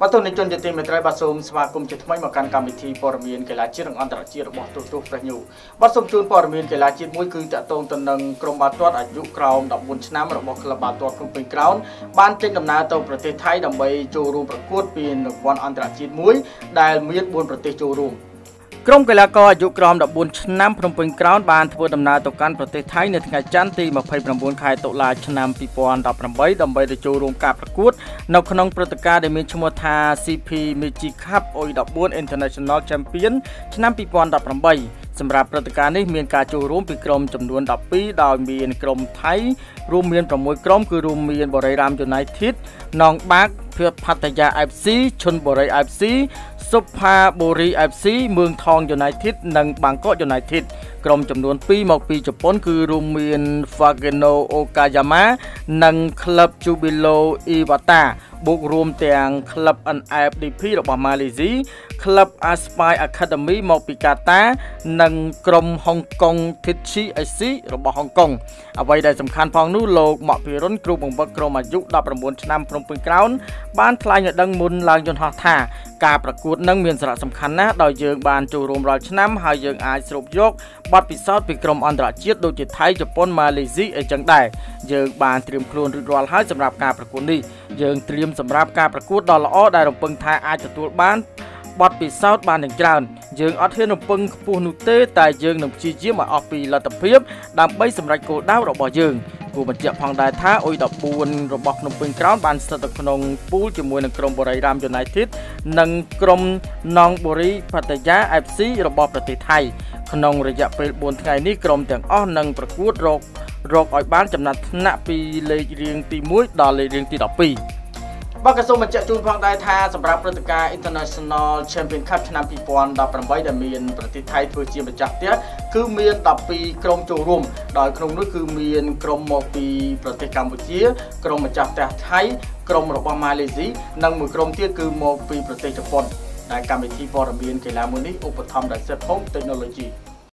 បាទទូនីជនជាទីមេត្រីបាទសូមស្វាគមន៍ជាថ្មីមកកាន់កម្មវិធីព័ត៌មានកីឡាជាតិនិងអន្តរជាតិរបស់ទូទស្សន៍ព្រះញូបាទសូមជូនព័ត៌មានកីឡាជាតិមួយគឺតាក់ទងទៅនឹងក្រុមបាល់ទាត់អាយុក្រោម14ឆ្នាំរបស់ក្លឹបបាល់ទាត់ភ្នំពេញក្រោនបានចេញដំណើរទៅប្រទេសថៃដើម្បីចូលរួមប្រកួតពានរង្វាន់អន្តរជាតិមួយដែលមាន4ប្រទេសចូលរួមក្រុមកីឡាករអាយុក្រោម14ឆ្នាំភ្នំពេញក្រោនបានធ្វើដំណើរទៅកាន់ប្រទេសថៃនៅថ្ងៃច័ន្ទទី29ខែតុលាឆ្នាំ2018ដើម្បីទៅចូលរួមការប្រកួតនៅក្នុងព្រឹត្តិការណ៍ដែលមានឈ្មោះថា CP Meiji Cup U14 International Champion ឆ្នាំ2018សម្រាប់ព្រឹត្តិការណ៍នេះមានការចូលរួមពីក្រុមចំនួន12ដោយមានក្រុមថៃរួមមាន6ក្រុមគឺរួមមានបូរីរ៉ាម United នងបាកផាតាយា FC ឈុនបូរី FC សុផាបូរី FC មឿងថង United និងបាងកក United ក្រុមចំនួន2មកពីជប៉ុនគឺរួមមាន Fageno Okayama និងក្លឹប Jubilo Iwata បូករួមទាំងក្លឹប NFDP របស់ម៉ាឡេស៊ីក្លឹប Aspire Academy មកពីកាតានិងក្រុមហុងកុង Tichi SC របស់ហុងកុងអ្វីដែលសំខាន់ផងនោះលោកម៉ាក់ពីរុនគ្រូបង្វឹកក្រុមអាយុ19ឆ្នាំភ្នំពេញក្រោនបានថ្លែងឲ្យដឹងមុនឡើងយន្តហោះថាការប្រកួតនឹងមានសារៈសំខាន់ណាស់ដោយយើងបានចូលរួមរាល់ឆ្នាំហើយយើងអាចស្រូបយកបទពិសោធន៍ពីក្រុមអន្តរជាតិដូចជាថៃជប៉ុនម៉ាឡេស៊ីអីចឹងដែរយើងបានត្រៀមខ្លួនរួចរាល់ហើយសម្រាប់ការប្រកួតនេះយើងត្រៀមសម្រាប់ការប្រកួតដ៏ល្អដែលរំពឹងថាអាចទទួលបានបទពិសោធន៍បានយ៉ាងច្រើនយើងអត់ហ៊ានរំពឹងខ្ពស់នោះទេតែយើងនឹងព្យាយាមឲ្យអស់ពីលទ្ធភាពដើម្បីសម្រេចគោលដៅរបស់យើងគូបញ្ជាក់ផងដែរថាអ៊ុយ14របស់ភ្នំពេញក្រោនបានស្ថិតនៅក្នុងពូលជាមួយនឹងក្រុមបូរីរ៉ាម United និងក្រុមណងបូរីផាតាយា FC របស់ប្រទេសថៃក្នុងរយៈពេល4ថ្ងៃនេះក្រុមទាំងអស់នឹងប្រកួតរកឲ្យបានចំណាត់ថ្នាក់ពីលេខរៀងទី1ដល់លេខរៀងទី12បាទក៏សូមបញ្ជាក់ជូនផងដែរថាសម្រាប់ព្រឹត្តិការណ៍ International Champion Cup ឆ្នាំ2018ដែលមានប្រទេសថៃធ្វើជាម្ចាស់ផ្ទះគឺមាន12ក្រុមចូលរួមដោយក្នុងនោះគឺមានក្រុមមកពីប្រទេសកម្ពុជាក្រុមម្ចាស់ផ្ទះថៃក្រុមរបស់ម៉ាឡេស៊ីនិងមួយក្រុមទៀតគឺមកពីប្រទេសជប៉ុនដែលកម្មវិធីព័ត៌មានកីឡាមួយនេះឧបត្ថម្ភដោយ Set Home Technology